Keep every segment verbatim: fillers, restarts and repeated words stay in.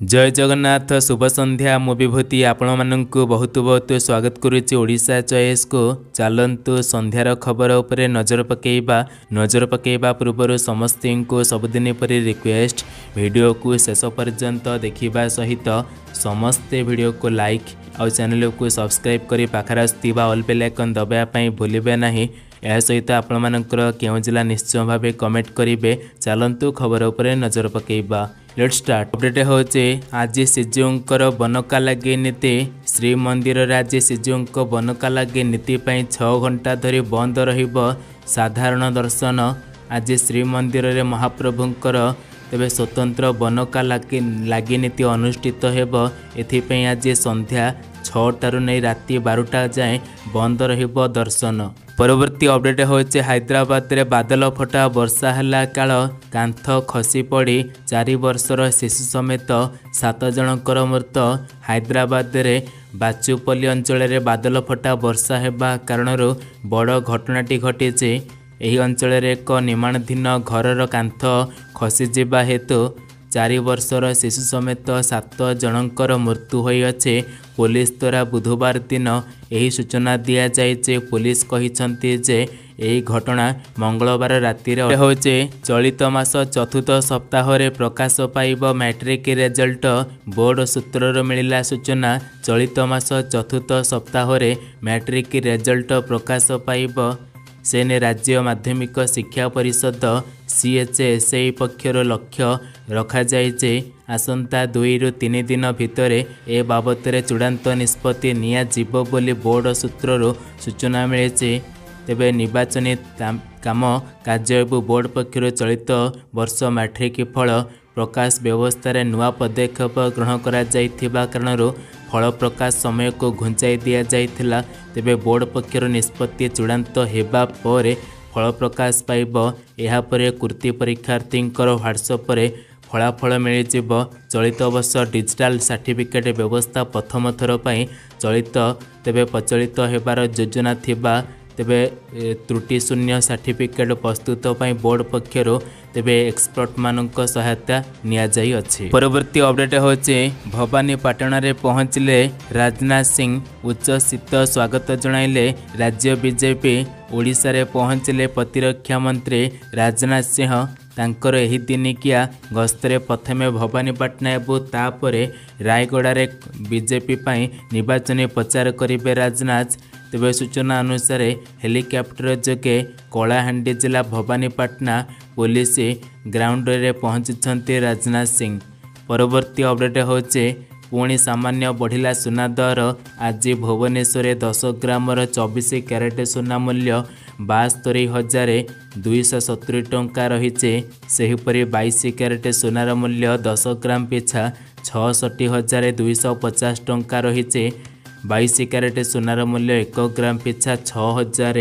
जय जगन्नाथ शुभ संध्या मु विभूति आपण माननकु बहुत बहुत स्वागत करुच्ची ओडिशा चॉइस को। चलतु संध्यार खबर उपरे नजर पकेबा। नजर पकेबा पूर्व समस्त को सबुदिन परि रिक्वेस्ट वीडियो को शेष पर्यंत देखिबा सहित समस्ते वीडियो को लाइक और चैनल को सब्सक्राइब करी पाखर आसुवा ऑल बेल आइकन दबाया भूलिबे नहीं। यह सहित आपण मानकर केउ जिला निश्चय भाव कमेंट करेंगे। चलतु खबर उपरे नजर पकेबा। Let's start. अपडेट होचे आज श्रीजीउंकर बनका लगे नीति। श्रीमंदिर आज श्रीजीउंक बनका लगे नीति पाई छह घंटा धरी बंद रहिबो साधारण दर्शन। आज श्रीमंदिर रे महाप्रभुंकर तेबे स्वतंत्र बनका लगे लगे नीति अनुष्ठित हेबो। एथिपई आज संध्या छटारू नहीं राति बारटा जाए बंद रहिबो दर्शन। परवर्ती अपडेट होचे हैदराबाद रे बादल फटा वर्षा हला काल कांथ खसी पड़ी चारि वर्षर शिशु समेत सात जनकर मृत्यु। हैदराबाद रे बाचुपल्ली अंचल रे बादल फटा वर्षा हेबा कारणरू बड़ घटनाटी घटीचे। एही अंचल रे एक निर्माणाधीन घरर कांथ खसी जिबा हेतु चारि वर्षर शिशु समेत सात जनकर मृत्यु होइअछे। पुलिस द्वारा बुधवार दिन यही सूचना दिया जाइए। पुलिस कहिसंती जे यही घटना मंगलवार राति रे होचे। चलित मास चतुर्थ सप्ताह रे प्रकाश पाइब मैट्रिक रिजल्ट। बोर्ड सूत्रर मिलिला सूचना चलित मास चतुर्थ सप्ताह रे मैट्रिक रिजल्ट प्रकाश पाइब। सेने राज्य माध्यमिक शिक्षा परिषद सी एच एस आई पक्षर लक्ष्य रखा जाइए। आसंता दुई रु तीन दिन भितर ए बाबत चूड़ांत निष्पत्ति निया जीव बोली बोर्ड सूत्ररू सूचना मिली। तेबे निर्वाचनी काम कार्य बोर्ड पक्षर चलित वर्ष मैट्रिक फल प्रकाश व्यवस्था नुआ पदक्षेप ग्रहण करा जाइथिबा कारणरू फल प्रकाश समय को घुंचाई दिया जाइथिला। तेबे बोर्ड पक्षर निष्पत्ति चूड़ांत हेबा परे फल प्रकाश पाइब। एहा परे कृति परीक्षार्थींकर व्हाट्सएप रे फलाफल मिलिजिब। चलित वर्ष डिजिटल सर्टिफिकेट व्यवस्था प्रथम थर पई चलित तेबे प्रचलित हेबार योजना थिबा। तेबे त्रुटि शून्य सर्टिफिकेट प्रस्तुत पई बोर्ड पक्षर तेबे एक्सपर्ट मानक सहायता निया जाई अछि। परवर्ती अपडेट होचे भवानीपाटना रे पहुँचले राजनाथ सिंह। उच्च शीत स्वागत जणाइले राज्य बीजेपी। ओडिशा रे पहुँचले प्रतिरक्षा मंत्री राजनाथ सिंह। तांकर एही दिनिकिया गस्तरे प्रथमे भवानीपाटना एवं तापरे रायगड़ा रे बीजेपी पाई निर्वाचनी प्रचार करिवे राजनाथ। तेबे सूचना अनुसार हेलिकॉप्टर जोगे कलाहांडी जिला भवानीपाटना पुलिस ग्राउंड रे पहुंचुछंती राजनाथ सिंह। परवर्ती अपडेट होचे पुणी सामान्य बढ़िला सुना दर। आज भुवनेश्वर दस ग्रामर चौबीस क्यारेट सुना मूल्य बास्तरी हजार दुईश सतुरी टंका रही। सेहीपरि बाईस क्यारेट सुनार मूल्य दस ग्राम पिछा छठी हजार दुईश पचास टंका रही। बाईस क्यारेट सुनार मूल्य एक ग्राम पिछा छः हजार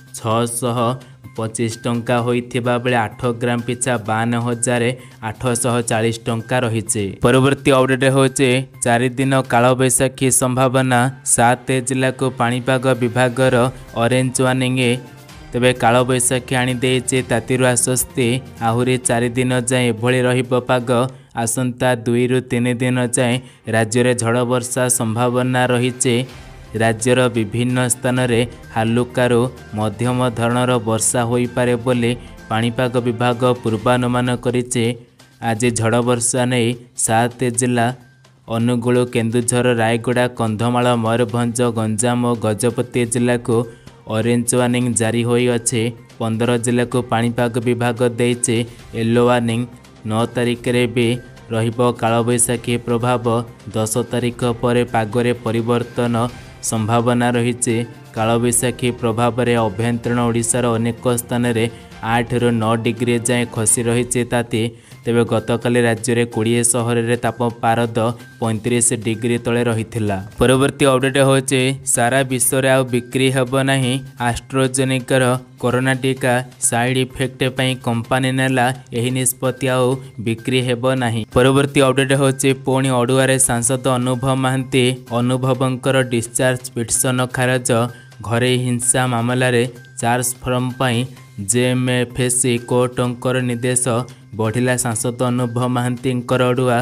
छःशह पचीस टंका होइथिबा बेले आठ ग्राम पिछा बावन हजार आठशह चालीस टंका रही। परवर्ती अपडेट होचे चारि दिन काल बैशाखी संभावना। सात जिला को पाणीपाग विभागर ऑरेंज वार्निंग। तेबे काल बैशाखी आनी देइचे तातीरु आश्वस्ति। आहुरी चारि दिन जाए एभली रहिबो पाग। आसंता दुई रु तीन दिन जाए राज्य रे झड़ वर्षा संभावना रही। राज्यर विभिन्न स्थान रे हालुकारु मध्यम धरणर वर्षा होई पारे बोली पाणीपाग विभाग पूर्वानुमान करिছে। आज झड़ वर्षा नहीं सात जिला अनुगुल केन्दुझर रायगड़ा कंधमाल मयूरभंज गंजाम और गजपति जिला को ऑरेंज वार्निंग जारी होई अछि। पंद्रह जिला को पाणीपाग विभाग देइছে येलो वार्निंग। नौ तारिख रे भी रहिबो कालबैशाखी प्रभाव। दस तारिख पर पागरे परिवर्तन संभावना रही। कालबैशाखी प्रभाव रे अभ्यंतरण ओडिशार अनेक स्थान रे आठ रु नौ डिग्री जाए खसी रही ताती। तेबे गतकाली राज्य रे कोड़े सहर रे तापमारद पैंतीस डिग्री तले रहिथिला। परवर्ती अपडेट होचे सारा विश्व रे आ बिक्री हेबो नाही। एस्ट्राजेनेकार कोरोना टीका साइड इफेक्ट पई कंपनी नेला एही निष्पत्ति आ बिक्री हेबो नाही। परवर्ती अपडेट होचे पुणी अडुआ रे सांसद अनुभव महांती। अनुभवंकर डिस्चार्ज पिटिशन खारज। घरे हिंसा मामला रे चार्ज फॉर्म पई जेएमएफएससी कोर्टंकर निर्देश बढ़िला सांसद अनुभव महांती अडुआ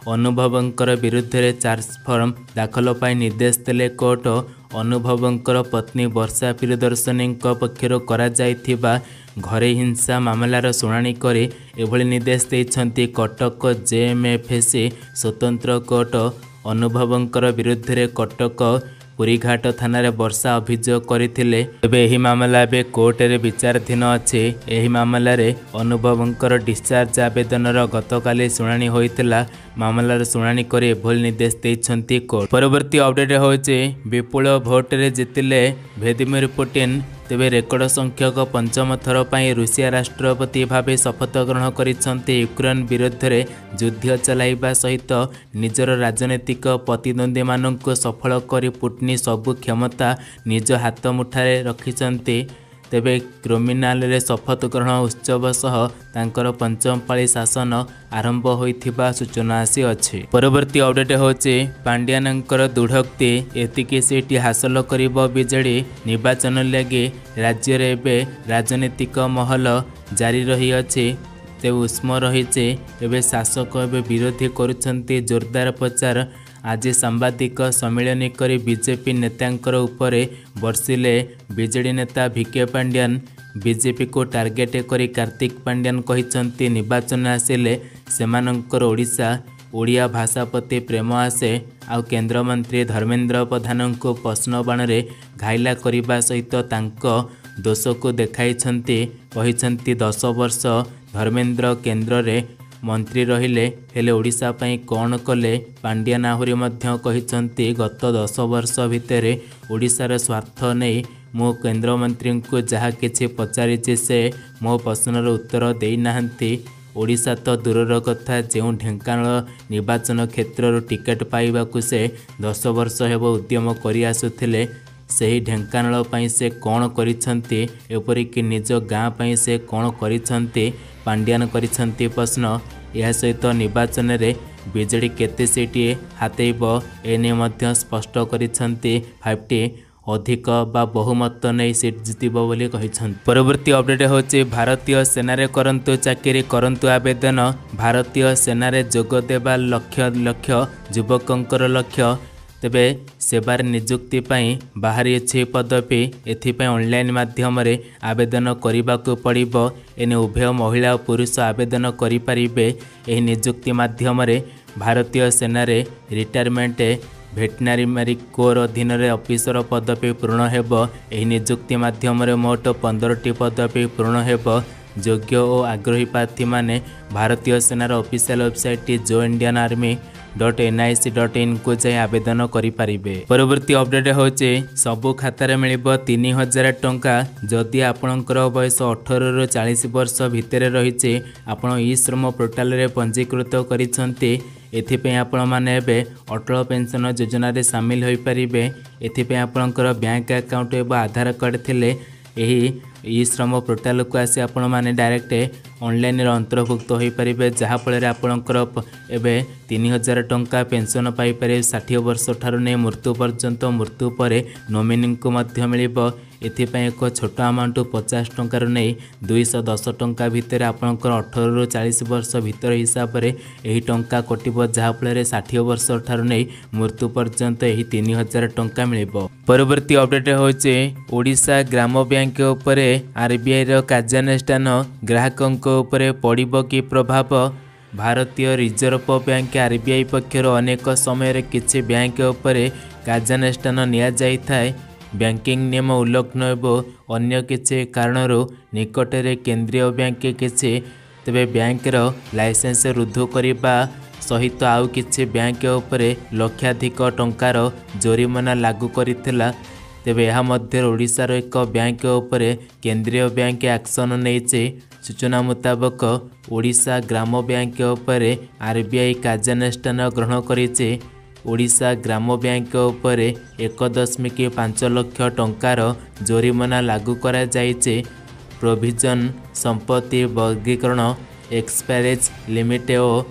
अनुभवंकर विरुद्ध रे चार्ज फॉर्म दाखल पाई निर्देश देले कोर्ट। अनुभवंकर पत्नी वर्षा प्रियदर्शनी पक्षर करा जाइथिबा घरे हिंसा मामलार शुणाणी करे एभली निर्देश देइछंती कटक जेएमएफसी स्वतंत्र कोर्ट। अनुभवंकर विरुद्ध रे कटक पुरीघाट थाना वर्षा अभियोग करथिले। एबे एही मामला एबे कोर्ट रे विचाराधीन अछि। एही मामला रे अनुभवंकर डिस्चार्ज आवेदनर गतकाली शुणाणी होइतिला। मामलार शुणाणी करे एभली निर्देश देइछंती कोर्ट। परवर्ती अपडेट होचे विपुल भोट रे जितिले व्लादिमीर पुतिन। तेबे रेकर्ड संख्यक पंचम थर पाई रूसिया राष्ट्रपति भावे शपथ ग्रहण करिसंते। यूक्रेन विरुद्ध रे युद्ध चलाइबा सहित निजर राजनीतिक प्रतिद्वंदी मानक सफल करी पुतिन सबु क्षमता निज हाथ मुठारे रखिसंते। तेबे क्रोमिनाल रे शपथ ग्रहण उत्सव सह तांकर पंचम पाली शासन आरंभ होइथिबा सूचना आसी अछि। परवर्ती अपडेट होचे पांड्यानंकर दृढ़ोक्ति एतिकी सीट हासिल करिबो बीजेडी। निर्वाचन लगे राज्य रे एबे राजनीतिक महल जारी रही अछि। ते उष्म रहिছে। एबे शासक एबे विरोधी करुछंती जोरदार प्रचार। आज सांबादिक सम्मेलन करी बीजेपी नेतांकर उपरे बर्षिले बीजेडी नेता भिके पांड्यान। बीजेपी को टार्गेट करी कार्तिक पांड्यान कहिसंती निर्वाचन आसिले सेमानंकर ओडिशा ओडिया भाषा प्रति प्रेम आसे। आउ केंद्र मंत्री धर्मेंद्र प्रधान को प्रश्न बाण रे घाइला करिबा सहित तांको दोष को देखाइछंती। कहिसंती दस वर्ष धर्मेंद्र केंद्र रे मंत्री रहिले हेले ओडिशा पई कौन कले। पांड्यान आहुरी मध्य कहिसंती गत दस वर्ष भितरे ओडिशार स्वार्थ नहीं मो केंद्र मंत्री को जहा किछि पचारिछि से मो प्रश्नर उत्तर देई नाहंती। ओडिशा तो दूरर कथा जो ढेंकानाल निर्वाचन क्षेत्र टिकेट पाइबाकू से दस वर्ष हेब उद्यम करि आसुथिले। सही ढेंकानाल पई से कौन करिसंती एपरिक निज गाँ पई से कौन करिसंती पांड्यान करिसंती प्रश्न। यह सहित निर्वाचन रे बीजेडी केते सीट हातेब एने मध्य स्पष्ट करिसंती। फाइव टी अधिक बा बहुमत नहीं सीट जितिबो बोली कहिसंती। परवर्ती अपडेट होची भारतीय सेना रे करंतु चाकरी करंतु आवेदन। भारतीय सेना रे जोग देबा लक्ष्य लक्ष्य युवकंकर लक्ष्य। तेबे सेवार नियुक्ति पाई बाहरी अछि पदवी। एथिपाई ऑनलाइन माध्यम रे आवेदन करिबाकू पड़िबो। एने उभय महिला और पुरुष आवेदन करि परिबे। एही नियुक्ति माध्यम रे भारतीय सेना रे रिटायरमेंट भेटनारी कोर अधीन रे ऑफिसर पदवी पूर्ण हेबो। एही नियुक्ति माध्यम रे मोट पंद्रह टी पदवी पूर्ण हेबो। योग्य और आग्रही प्रार्थी माने भारतीय सेनार ऑफिशियल वेबसाइट जो Indian army dot N I C dot in को जाए आवेदन करें। परवर्ती अपडेट होचे सबु खातार मिलिबो तीन हजार टंका जदि आपणकर बयस अठारह रु चालीस वर्ष भितर रही आपण ई श्रम पोर्टाल रे पंजीकृत करिसंती। एथिपे आपण माने एबे अटल पेंशन योजना रे शामिल होई परिबे। एथिपे आपणकर बैंक अकाउंट एवं आधार कार्ड थिले एही ई श्रम पोर्टाल को आसी आपण माने डायरेक्ट ऑनलाइन रे अंतर्भुक्त होई परिबे। जहा फଳରେ आपणकर एबे तीन हजार टंका पेंशन पाई पारे साठ वर्ष ठारू ने मृत्यु पर्यंत। मृत्यु परे नॉमिनी को मध्य मिलिबो। एथिपाई एक छोट अमाउंट पचास टंकार नहीं दुईश दस टंका भितर आपणकर अठारह रु चालीस वर्ष भितर हिसाब से यही टंका कटिबो। जहा फଳରେ साठ वर्ष ठारू नहीं मृत्यु पर्यंत यही तीन हजार टंका मिलिबो। परवर्ती अपडेट होचे ओडिशा ग्राम बैंक उपरे आरबीआई रो कार्यानुष्ठान ग्राहकों उपरे पड़िबो कि प्रभाव। भारतीय रिजर्व बैंक आरबीआई पक्षर अनेक समय किछि बैंक उपरे कार्यानुष्ठान निया जाई थाए। बैंकिंग नियम उल्लंघन एवं अन्य किछि कारणरू निकटरे केंद्रीय बैंक किछि तेबे बैंकर लाइसेंस रुद्ध करने सहित आउ किछि बैंक उपरे लक्षाधिक टंकार जोरिमाना लागू करिथिला। तेबे यह मध्य ओडिशार एक बैंक उपरे केंद्रीय बैंक एक्शन नैचे। सूचना मुताबक ओडिशा ग्राम बैंक उपरे आरबीआई कार्यानुष्ठान ग्रहण करिছে। ओडिशा ग्राम बैंक उपरे एक दशमिक पांच लाख टंकार जोरिमाना लागू करा जाइছে। प्रोविजन संपत्ति वर्गीकरण एक्सपायरेज लिमिट और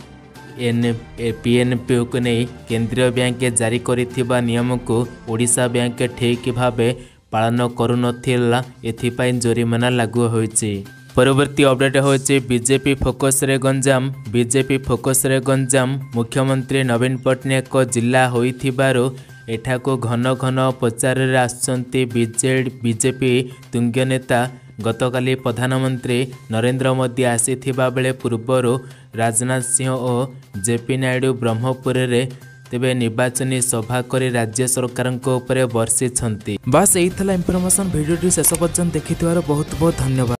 एन पीएनपी को नहीं केंद्रीय बैंक जारी करिथिबा नियम को ओडिशा बैंक ठीक भावे पालन करुनथिला। एथिपाई जोरिमाना लागू होइছে। परवर्ती अपडेट होचे बीजेपी फोकस रे गंजाम बीजेपी फोकस रे गंजाम मुख्यमंत्री नवीन पट्टनायक जिला होइथिबारो एठाको घन घन प्रचार रे आसचंती बीजेड बीजेपी तुंग्य नेता गतकाली प्रधानमंत्री नरेंद्र मोदी आसीथिबा बेले पूर्वरो राजनाथ सिंह और जेपी नायडू ब्रह्मपुर रे तेबे निर्वाचनी सभा करी राज्य सरकार को ऊपर वर्षि छंती। बस यही था इनफॉरमेशन वीडियो शेष पर्यंत देखि बहुत बहुत धन्यवाद।